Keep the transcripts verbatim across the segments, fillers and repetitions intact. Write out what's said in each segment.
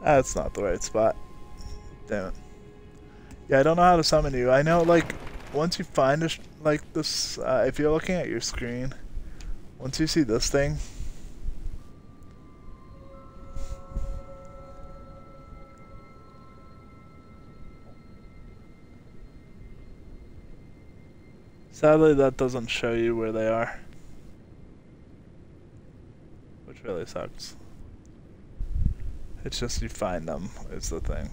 That's not the right spot. Damn it. Yeah, I don't know how to summon you. I know, like, once you find a sh like this, uh, if you're looking at your screen, once you see this thing, sadly that doesn't show you where they are, which really sucks. It's just you find them is the thing.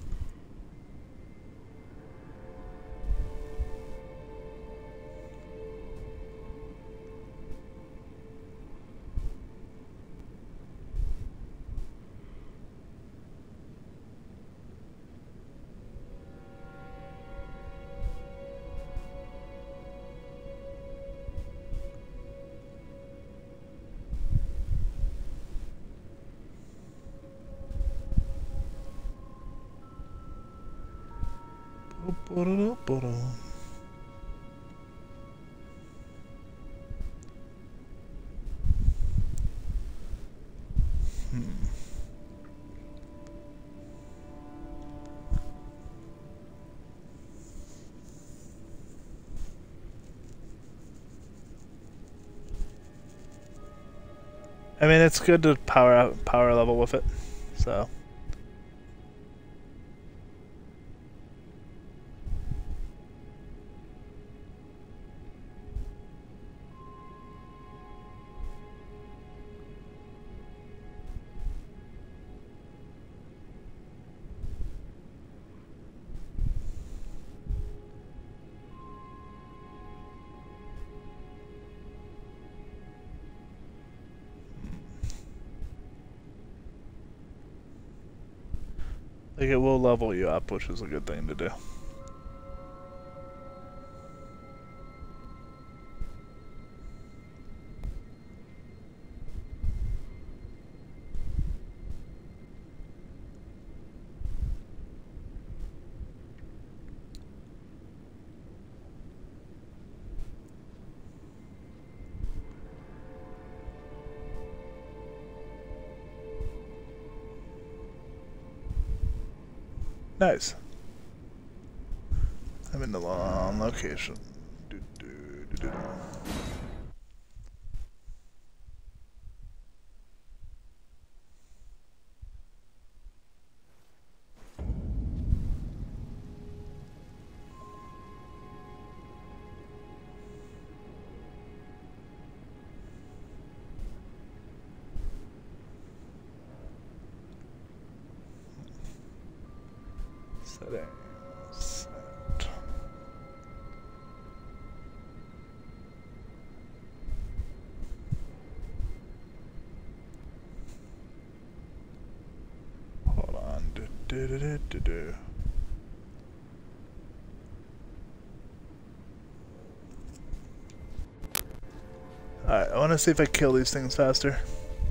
Hmm. I mean, it's good to power up, power level with it, so. Like, it will level you up, which is a good thing to do. Nice. I'm in the long location. Do, do, do, do, do. Settings. Set. Hold on. Do, do, do, do, do, do. Alright, I want to see if I kill these things faster.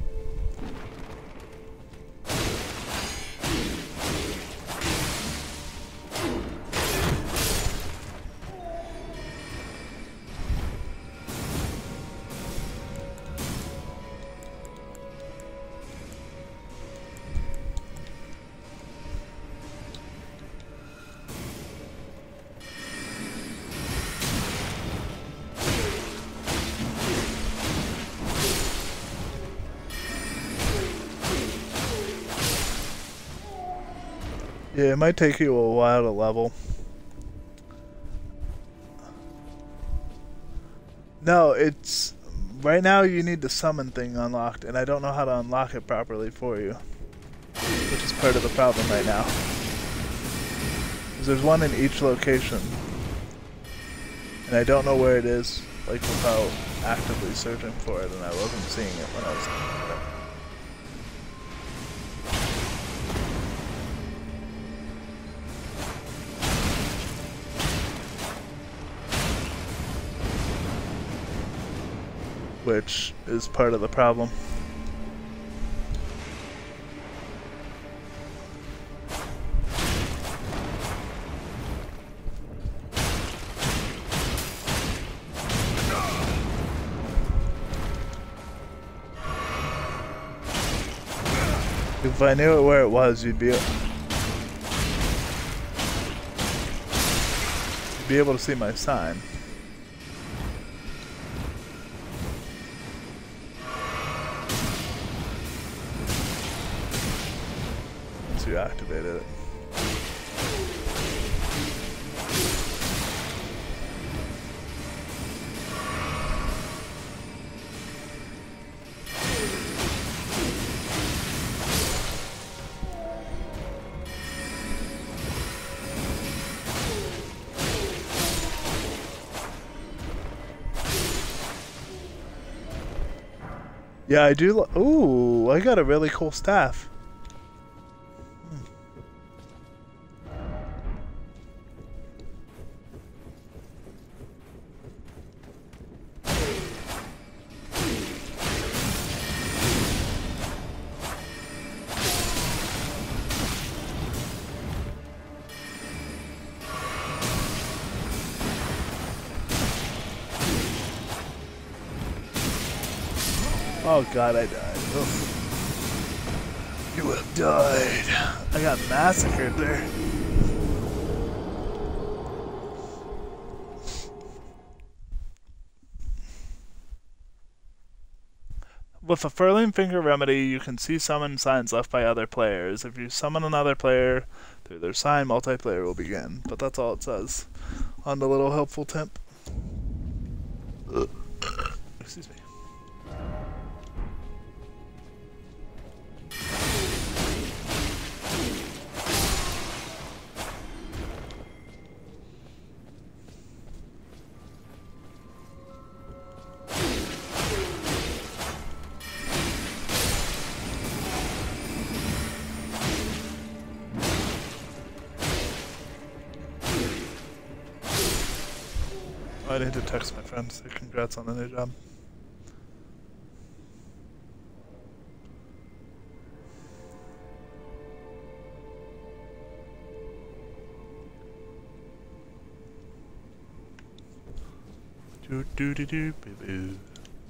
Yeah, it might take you a while to level. No, it's... Right now you need the summon thing unlocked, and I don't know how to unlock it properly for you. Which is part of the problem right now. Because there's one in each location. And I don't know where it is, like, without actively searching for it, and I wasn't seeing it when I was looking at it. Which is part of the problem. If I knew where it was, you'd be, you'd be able to see my sign. Once you activated it. Yeah, I do. Ooh, I got a really cool staff. Hmm. Oh god, I died. Oof. You have died. I got massacred there. With a Furling Finger remedy, you can see summon signs left by other players. If you summon another player through their sign, multiplayer will begin. But that's all it says on the little helpful tip. Excuse me. I need to text my friend, say congrats on the new job. Do do do do boo boo.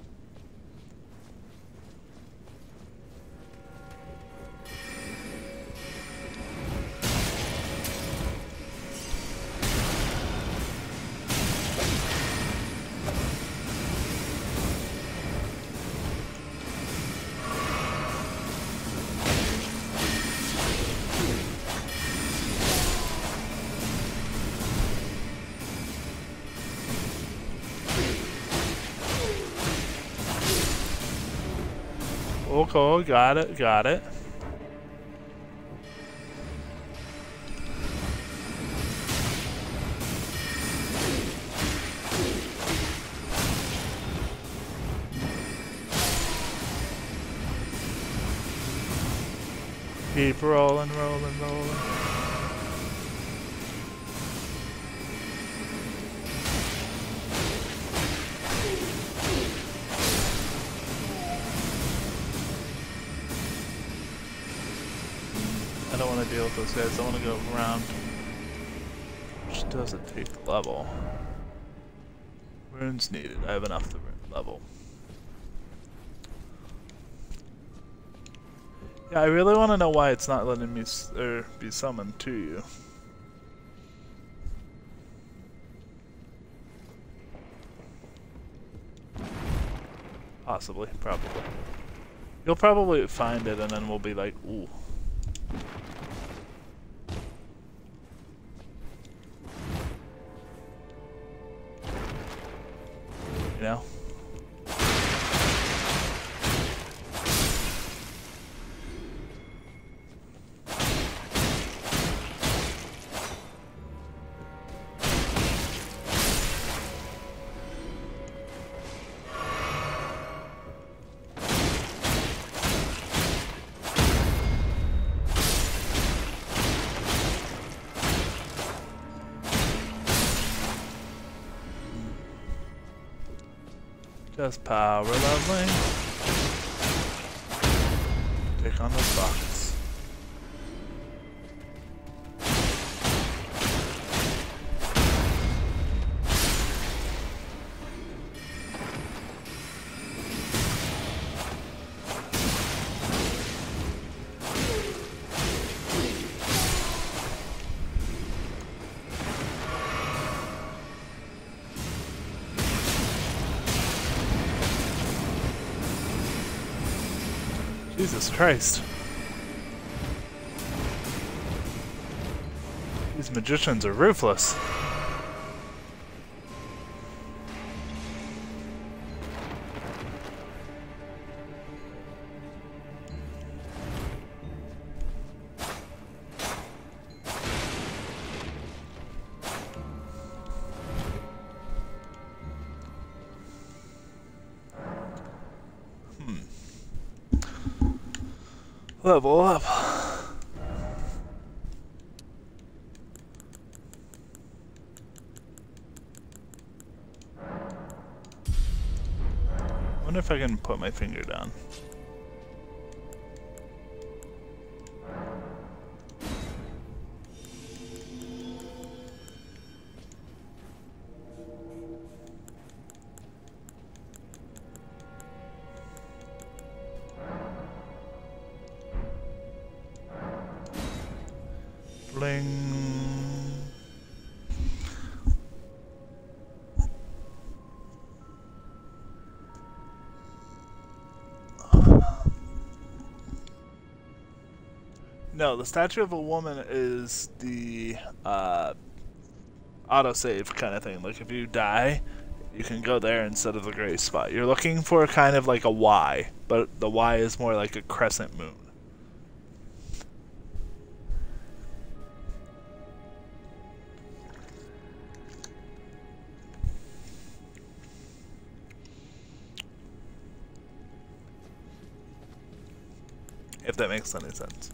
Okay, got it, got it. Keep rolling, rolling, rolling. I don't want to deal with those guys. I want to go around. Which doesn't take level. Runes needed. I have enough to level. Yeah, I really want to know why it's not letting me s er, be summoned to you. Possibly, probably. You'll probably find it and then we'll be like, ooh. You know? Just power leveling. Take on the box. Jesus Christ. These magicians are ruthless. Level up. I wonder if I can put my finger down. Bling. No, the statue of a woman is the uh, autosave kind of thing. Like if you die, you can go there instead of the gray spot. You're looking for kind of like a Y, but the Y is more like a crescent moon. If that makes any sense.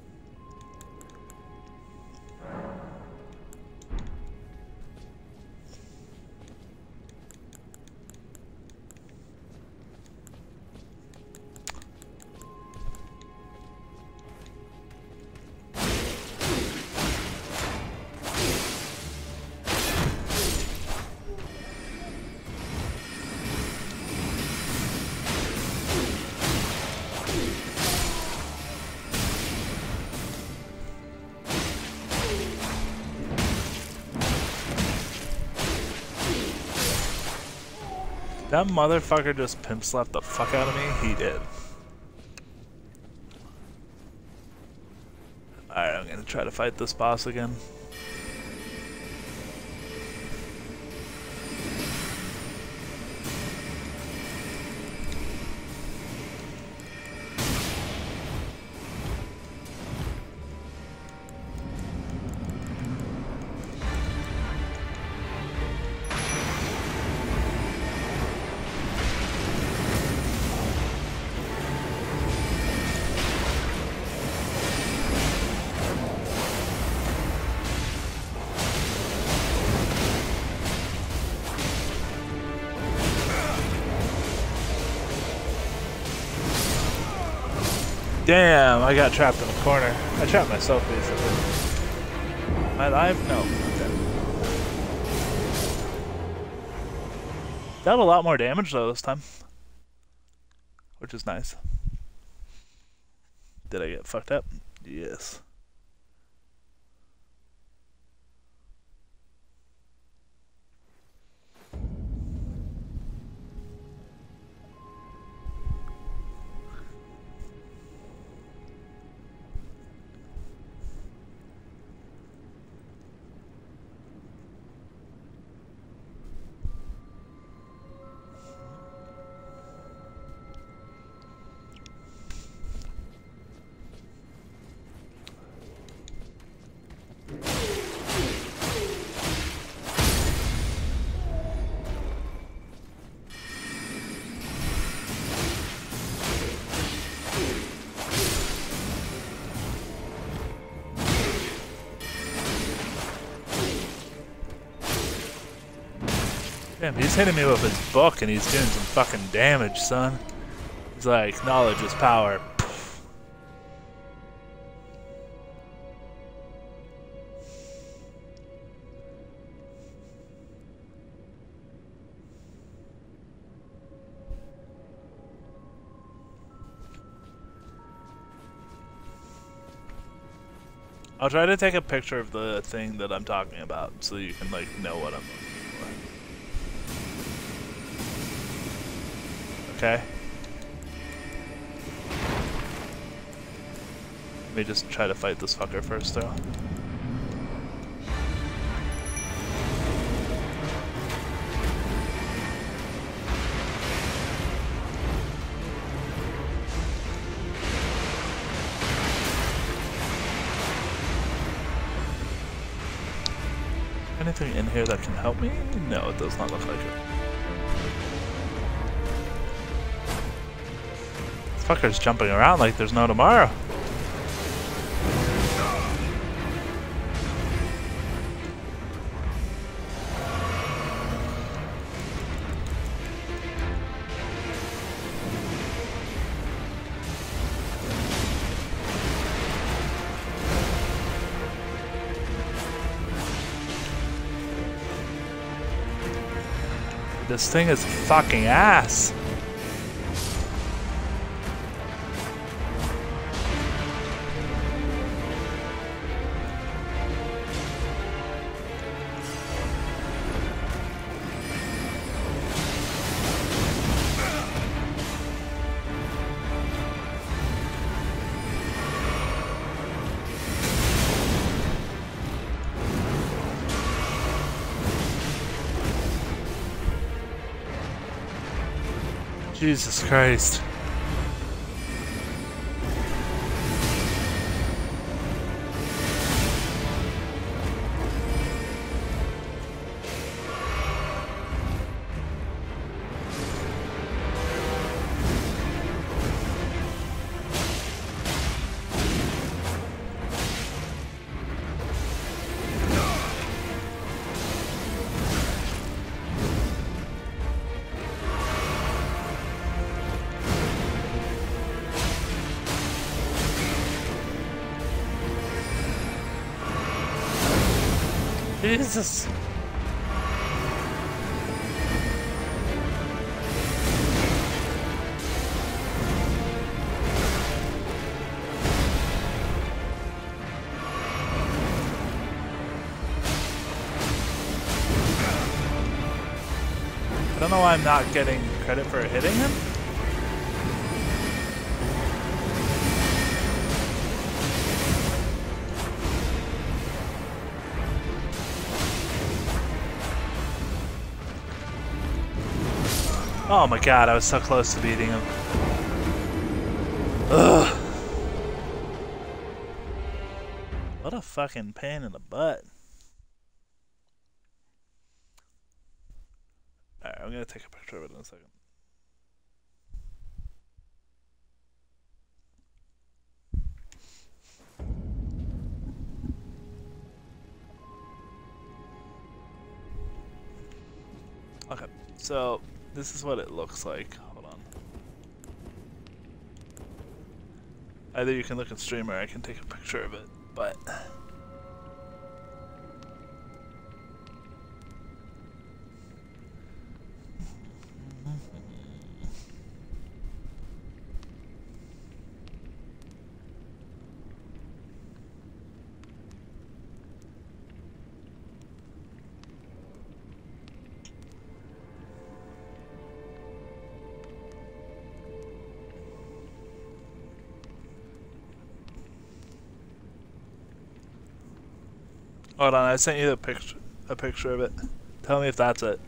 That motherfucker just pimp slapped the fuck out of me? He did. Alright, I'm gonna try to fight this boss again. Damn, I got trapped in a corner. I trapped myself, basically. Am I alive? No. Okay. Dealt a lot more damage, though, this time. Which is nice. Did I get fucked up? Yes. Damn, he's hitting me with his book and he's doing some fucking damage, son. He's like, knowledge is power. I'll try to take a picture of the thing that I'm talking about so you can like know what I'm looking for. Okay. Let me just try to fight this fucker first, though. Anything in here that can help me? No, it does not look like it. This fucker's jumping around like there's no tomorrow. This thing is fucking ass. Jesus Christ. Jesus. I don't know why I'm not getting credit for hitting him. Oh my god, I was so close to beating him. Ugh. What a fucking pain in the butt. Alright, I'm gonna take a picture of it in a second. Okay, so this is what it looks like. Hold on. Either you can look at stream or I can take a picture of it, but hold on, I sent you a picture a picture of it. Tell me if that's it.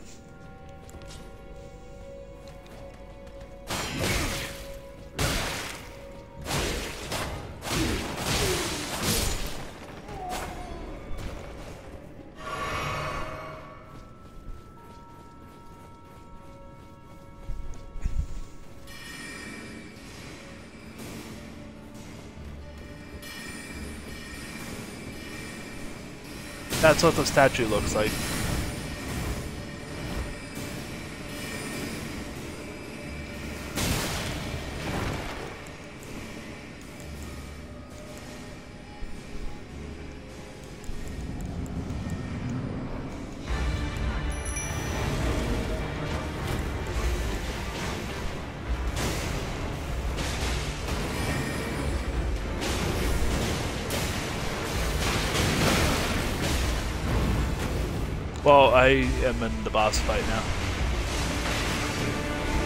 That's what the statue looks like. Well, I am in the boss fight now.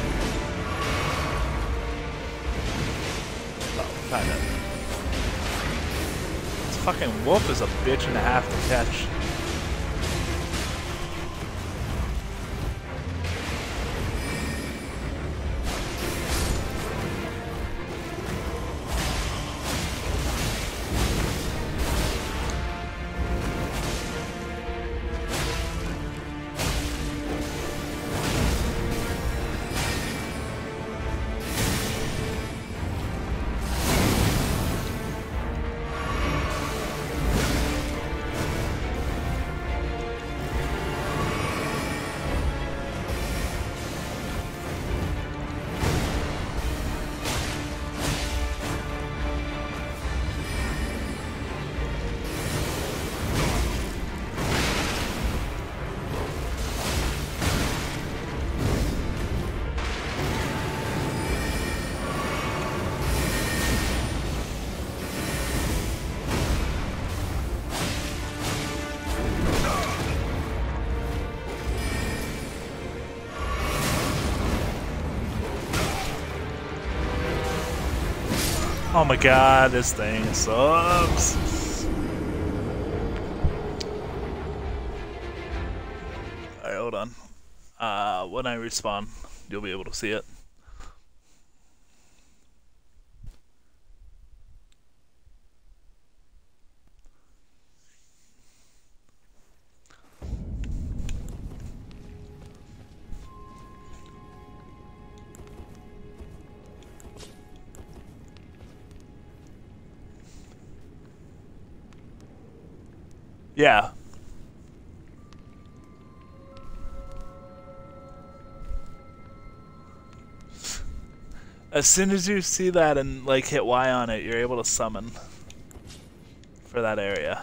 Oh, kinda. fucking wolf is a bitch and a half to catch. Oh my god, this thing sucks. Alright, hold on. Uh, when I respawn, you'll be able to see it. Yeah. As soon as you see that and like hit Y on it, you're able to summon for that area.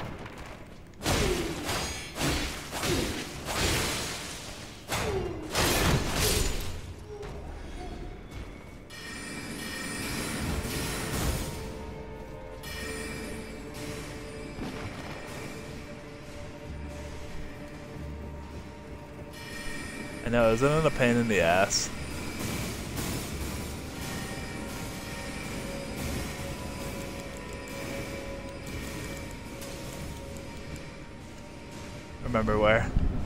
I know, isn't it a pain in the ass? Remember where?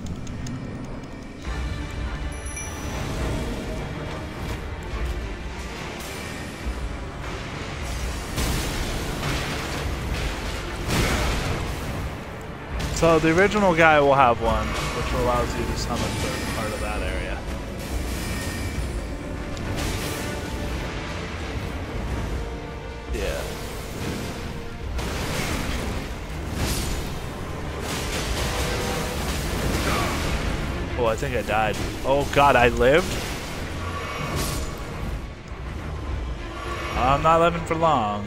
So the original guy will have one, which allows you to summon for part of that area. Yeah. Oh, I think I died. Oh god, I lived? I'm not living for long.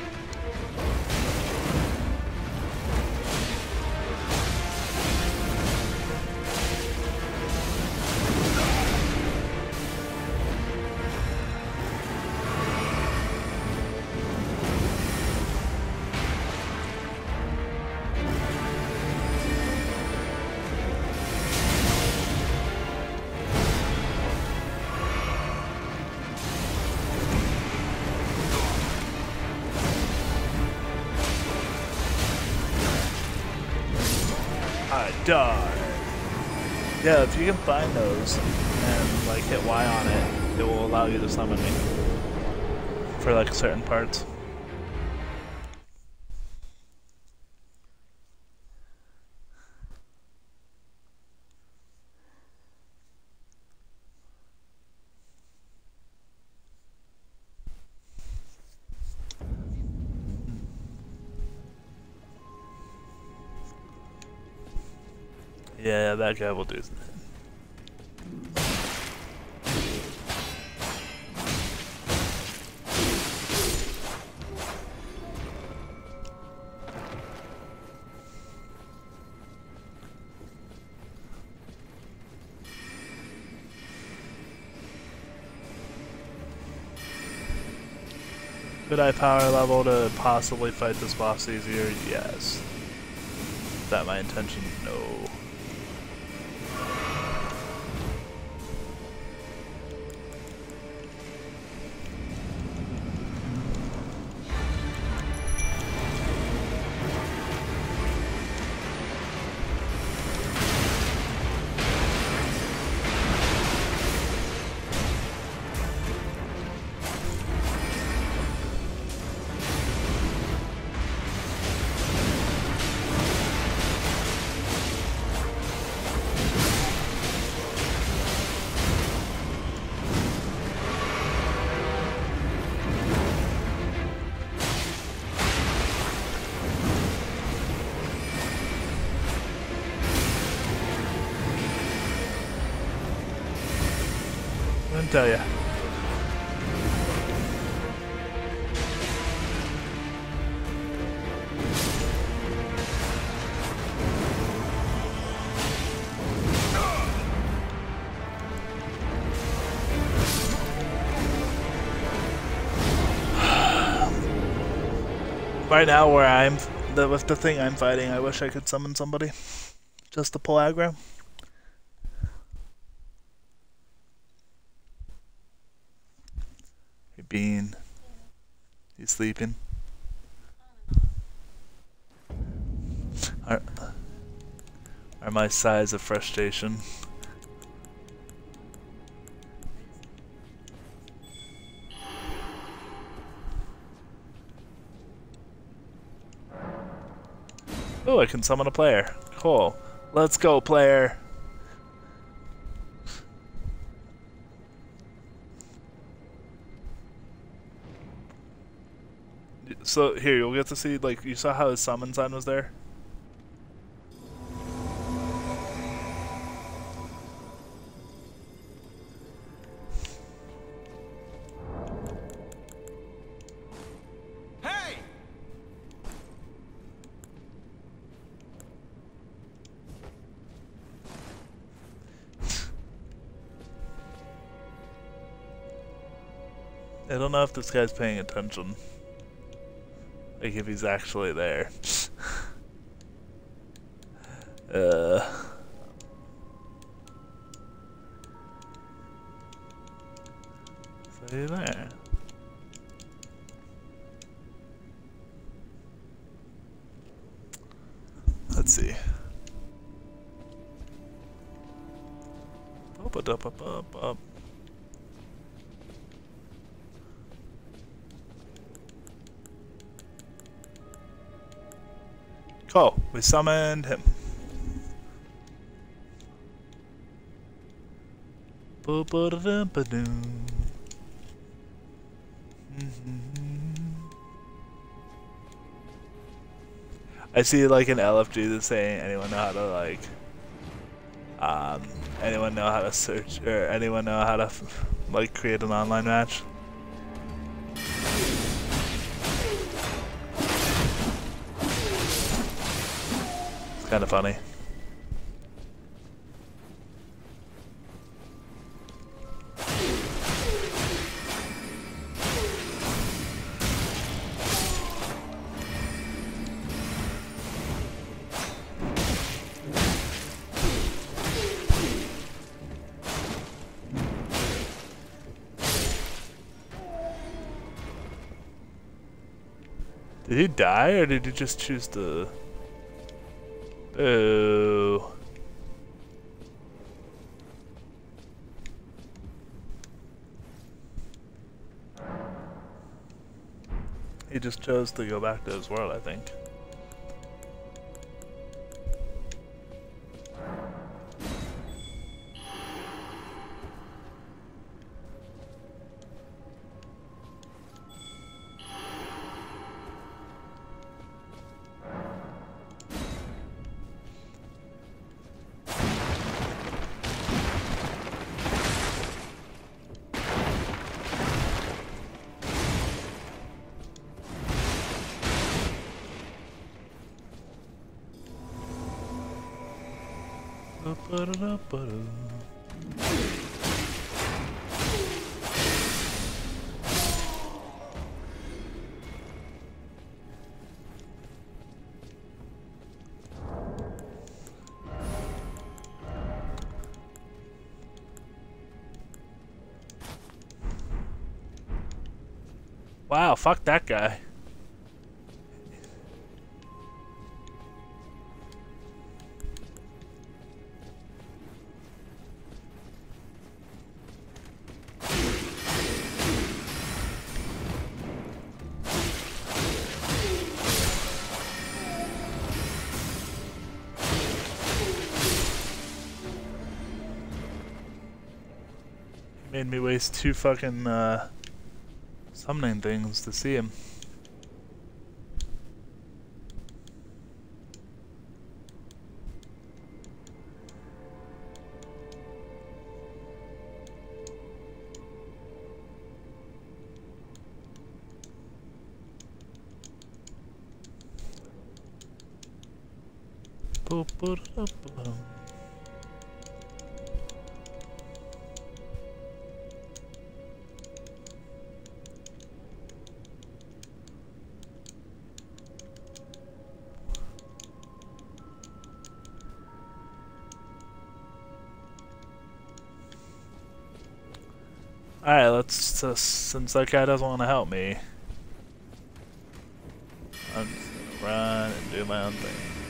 I died. Yeah, if you can find those and like hit Y on it, it will allow you to summon me for like certain parts. Yeah, that guy will do that. Could I power level to possibly fight this boss easier? Yes. Is that my intention? No. tell you. Right now, where I'm, the, with the thing I'm fighting, I wish I could summon somebody just to pull aggro. Hey, Bean. You sleeping? Are, are my sighs of frustration? Oh, I can summon a player. Cool. Let's go, player. So, here, you'll get to see, like, you saw how his summon sign was there? Hey! I don't know if this guy's paying attention. Like, if he's actually there. uh... So you there? Let's see. Up, up, up, up, up. Oh, we summoned him. I see like an L F G that's saying, anyone know how to like, um, anyone know how to search, or anyone know how to like create an online match? Kind of funny. Did he die, or did he just choose to... Oh. He just chose to go back to his world, I think. Wow, fuck that guy. Made me waste two fucking uh, summoning things to see him. Alright, let's just, since that guy doesn't want to help me, I'm just gonna run and do my own thing.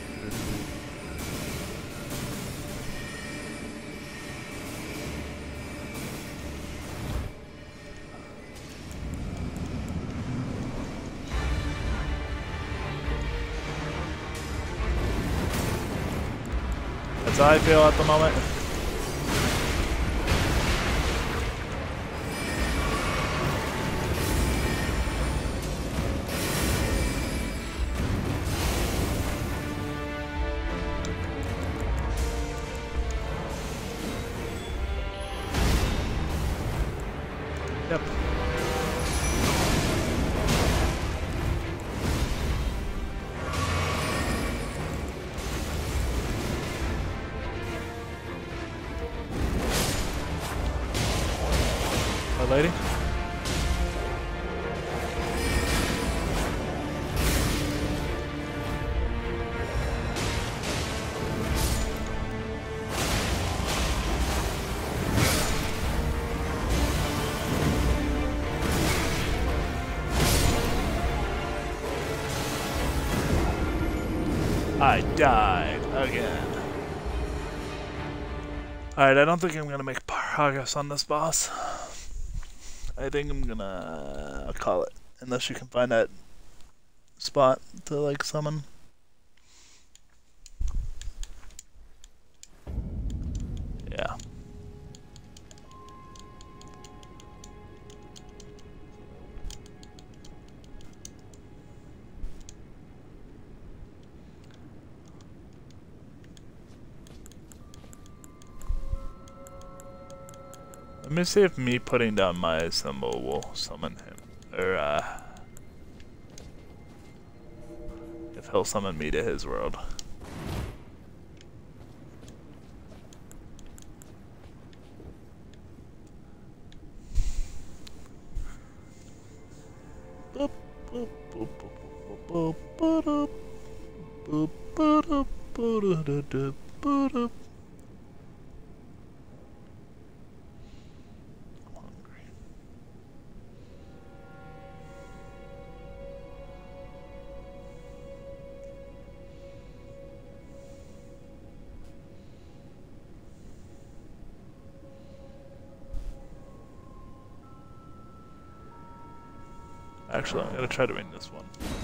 That's how I feel at the moment. Yep. My lady? I died again. Alright, I don't think I'm gonna make progress on this boss. I think I'm gonna I'll call it. Unless you can find that spot to like summon. Yeah. Let me see if me putting down my symbol will summon him. Or, uh... if he'll summon me to his world. Boop, boop, boop, boop, boop, boop, boop, boop, boop, boop. Actually, I'm gonna try doing this one.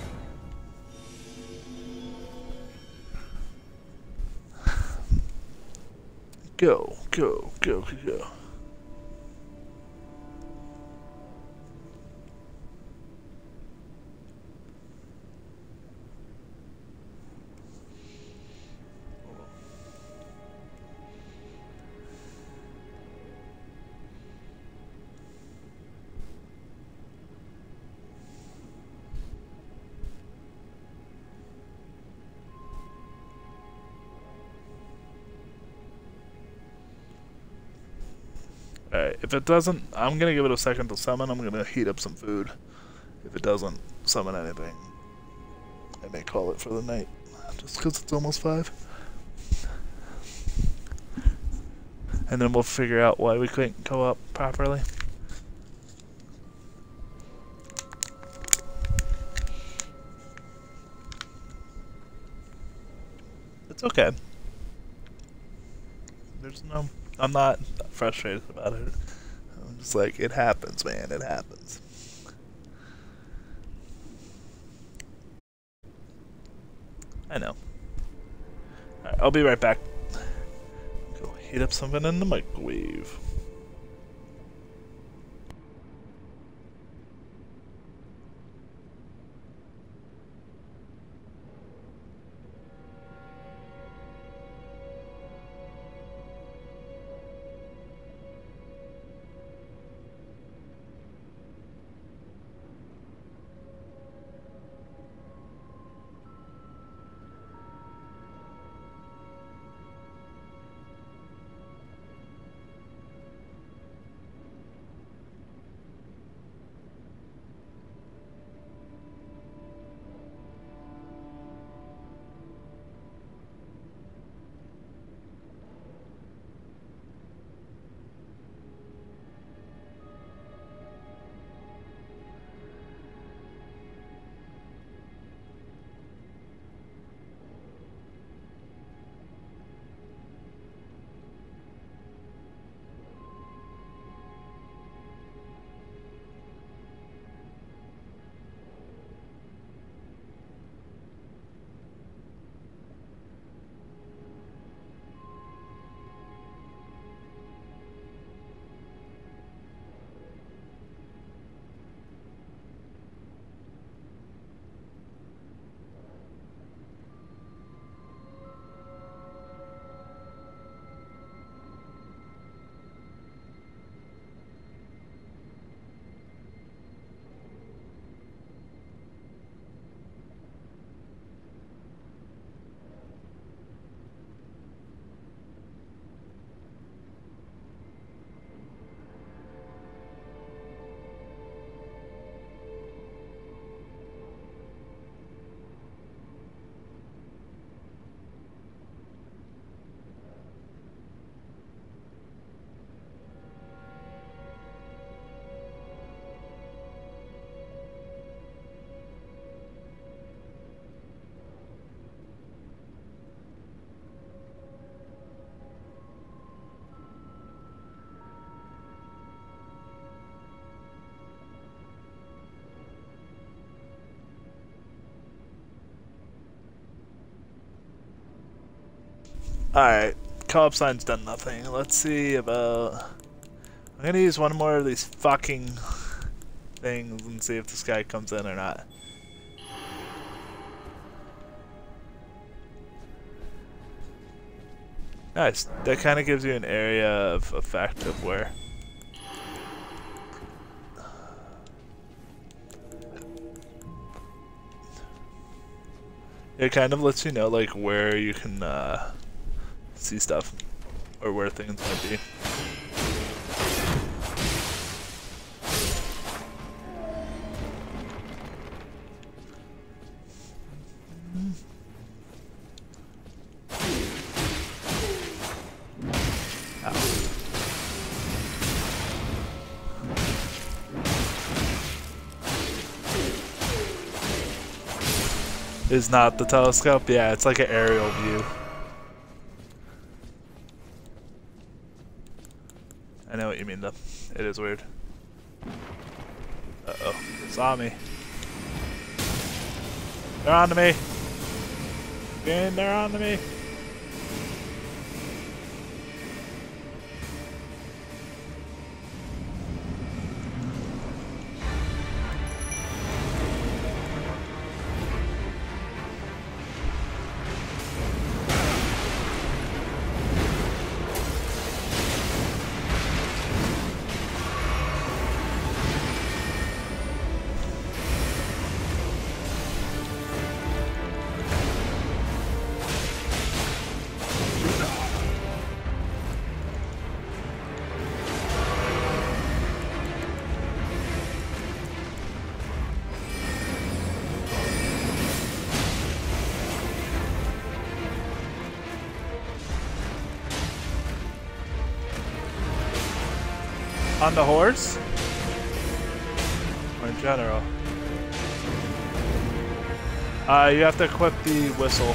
Go, go, go, go. Alright, if it doesn't, I'm gonna give it a second to summon. I'm gonna heat up some food. If it doesn't summon anything, I may call it for the night. Just because it's almost five. And then we'll figure out why we couldn't go up properly. It's okay. There's no... I'm not frustrated about it. I'm just like, it happens, man. It happens. I know. Alright, I'll be right back. Go heat up something in the microwave. Alright, co-op sign's done nothing. Let's see about... I'm gonna use one more of these fucking things and see if this guy comes in or not. Nice. That kind of gives you an area of effect of where. It kind of lets you know like where you can uh, see stuff or where things might be. Is not the telescope? Yeah, it's like an aerial view. I know what you mean though. It is weird. Uh-oh. Saw me. They're on to me. And they're on to me. On the horse? Or in general? Uh, you have to equip the whistle.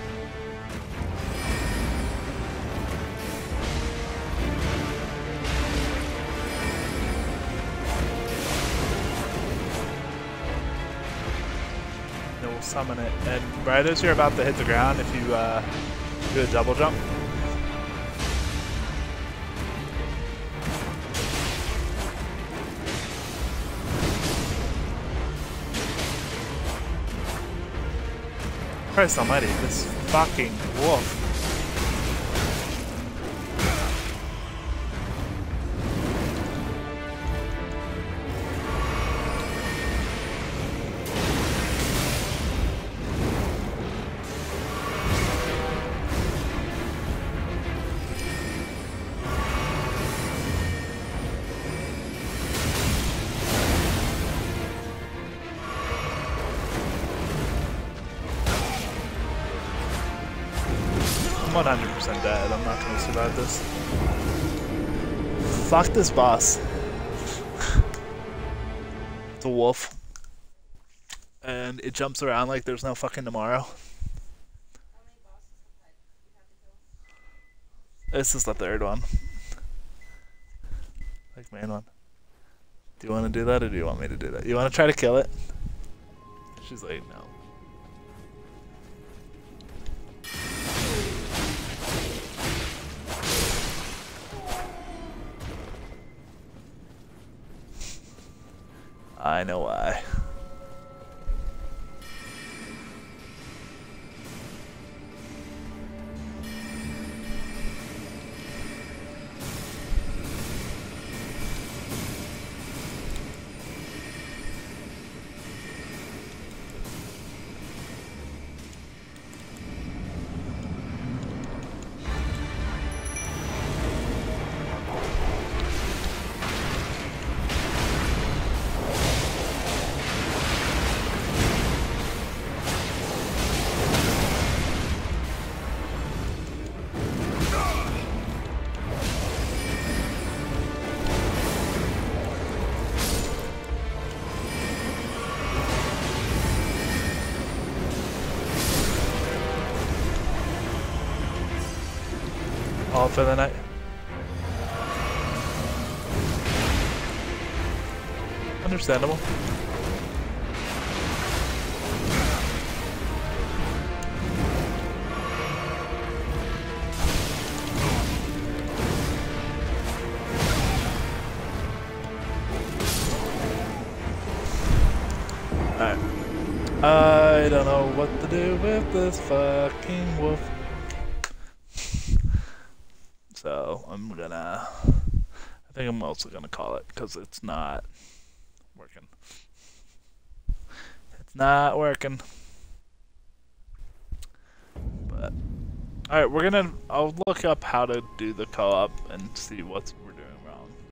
Then we'll summon it. And right as you're about to hit the ground, if you uh, do a double jump, Christ almighty, this fucking wolf. I'm one hundred percent dead. I'm not gonna survive this. Fuck this boss. It's a wolf. And it jumps around like there's no fucking tomorrow. This is the third one. Like main one. Do you want to do that or do you want me to do that? You want to try to kill it? She's like, no. I know why. All for the night. Understandable. Alright. I don't know what to do with this fucking wolf. So, I'm gonna... I think I'm also gonna call it, because it's not working. It's not working. But... Alright, we're gonna... I'll look up how to do the co-op and see what's